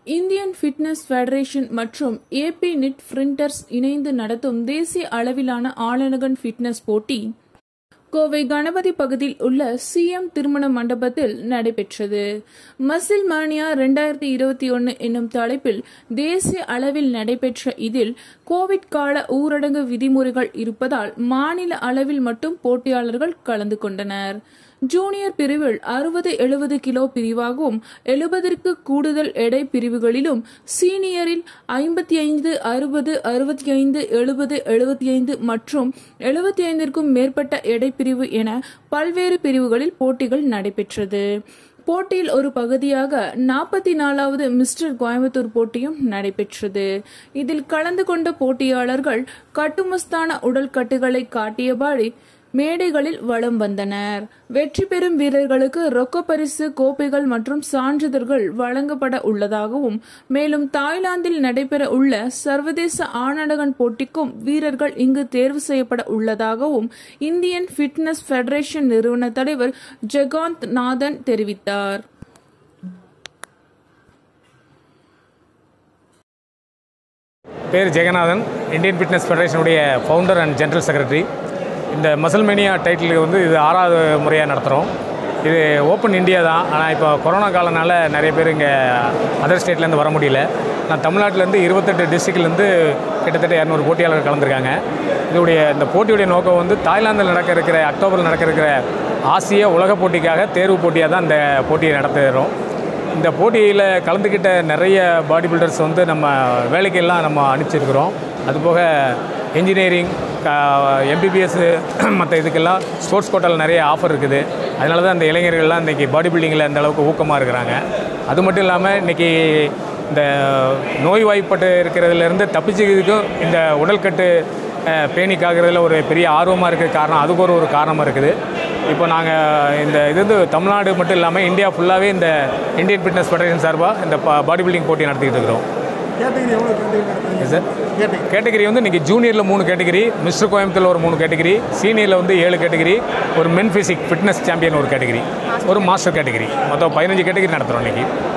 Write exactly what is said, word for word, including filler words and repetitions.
Indian fitness federation மற்றும் AB knit printers இணைந்து நடத்தும் தேசிய அளவிலான ஆளனகன் ஃபிட்னஸ் போட்டி கோவை கணபதி பகுதியில் உள்ள சிஎம் திருமண மண்டபத்தில் நடைபெற்றது. மசில் மானியா இரண்டாயிரத்தி இருபத்தி ஒன்னு என்னும் தலைப்பில் தேசிய அளவில் நடைபெற்ற இதில் கோவிட் கால ஊரடங்கு விதிமுறைகள் இருப்பதால் மாநில அளவில் மட்டும் போட்டியாளர்கள் கலந்து கொண்டனர். ஜூனியர் பிரிவில் அறுபது எழுபது கிலோ பிரிவாகவும் எழுபதற்கு கூடுதல் எடை பிரிவுகளிலும், சீனியரில் ஐம்பத்தி ஐந்து அறுபது அறுபத்தி ஐந்து எழுபது எழுபத்தி ஐந்து மற்றும் எழுபத்தி ஐந்திற்கும் மேற்பட்ட எடை பிரிவு என பல்வேறு பிரிவுகளில் போட்டிகள் நடைபெற்றது. போட்டியில் ஒரு பகுதியாக நாற்பத்தி நாலாவது மிஸ்டர் கோயம்புத்தூர் போட்டியும் நடைபெற்றது. இதில் கலந்து கொண்ட போட்டியாளர்கள் கட்டுமஸ்தான உடல் கட்டுகளை காட்டியபடி மேடைகளில் வலம் வந்தனர். வெற்றி பெறும் வீரர்களுக்கு ரொக்க பரிசு, கோப்பைகள் மற்றும் சான்றிதழ்கள் வழங்கப்பட உள்ளதாகவும், மேலும் தாய்லாந்தில் நடைபெற உள்ள சர்வதேச ஆணழகன் போட்டிக்கும் வீரர்கள் இங்கு தேர்வு செய்யப்பட உள்ளதாகவும் இந்தியன் ஃபிட்னஸ் ஃபெடரேஷன் நிறுவன தலைவர் ஜெகாந்த் நாதன் தெரிவித்தார். பேர் ஜெகநாதன், இந்தியன் ஃபிட்னஸ் ஃபெடரேஷனுடைய ஃபவுண்டர் அண்ட் ஜெனரல் செக்ரட்டரி. இந்த மசில் மேனியா டைட்டிலுக்கு வந்து இது ஆறாவது முறையாக நடத்துகிறோம். இது ஓப்பன் இந்தியா தான். ஆனால் இப்போ கொரோனா காலனால நிறைய பேர் இங்கே அதர் ஸ்டேட்லேருந்து வர முடியல. நான் தமிழ்நாட்டிலேருந்து இருபத்தெட்டு டிஸ்ட்ரிக்ட்லேருந்து கிட்டத்தட்ட இரநூறு போட்டியாளர்கள் கலந்துருக்காங்க. இதோடைய இந்த போட்டியுடைய நோக்கம் வந்து தாய்லாந்தில் நடக்க இருக்கிற அக்டோபரில் நடக்க இருக்கிற ஆசிய உலக போட்டிக்காக தேர்வு போட்டியாக தான் இந்த போட்டியை நடத்துகிறோம். இந்த போட்டியில் கலந்துக்கிட்ட நிறைய பாடி பில்டர்ஸ் வந்து நம்ம வேலைக்கெல்லாம் நம்ம அனுப்பிச்சிருக்கிறோம். அதுபோக இன்ஜினியரிங், எம்பிபிஎஸ் மற்ற இதுக்கெல்லாம் ஸ்போர்ட்ஸ் கோட்டாவில் நிறைய ஆஃபர் இருக்குது. அதனால தான் இந்த இளைஞர்கள்லாம் இன்றைக்கி பாடி பில்டிங்கில் அந்த அளவுக்கு ஊக்கமாக இருக்கிறாங்க. அது மட்டும் இல்லாமல் இன்றைக்கி இந்த நோய்வாய்ப்பட்டு இருக்கிறதுலேருந்து தப்பிச்சுக்கிறதுக்கும் இந்த உடல்கட்டு பேணிக்காகிறதுல ஒரு பெரிய ஆர்வமாக இருக்கிற காரணம் அதுக்கு ஒரு ஒரு காரணமாக இருக்குது. இப்போ நாங்கள் இந்த இது வந்து தமிழ்நாடு மட்டும் இல்லாமல் இந்தியா ஃபுல்லாகவே இந்த இந்தியன் ஃபிட்னஸ் ஃபெடரேஷன் சார்பாக இந்த பாடி பில்டிங் போட்டி நடத்திக்கிட்டு இருக்கிறோம். சார் கேட்டகரி வந்து இன்றைக்கி ஜூனியரில் மூணு கேட்டகரி, மிஸ்டர் கோயம்புத்தூரில் ஒரு மூணு கேட்டகரி, சீனியரில் வந்து ஏழு கேட்டகரி, ஒரு மென் ஃபிசிக் ஃபிட்னஸ் சாம்பியன் ஒரு கேட்டகரி, ஒரு மாஸ்டர் கேட்டகரி, மொத்தம் பதினஞ்சு கேட்டகரி நடத்துகிறோம் இன்றைக்கி.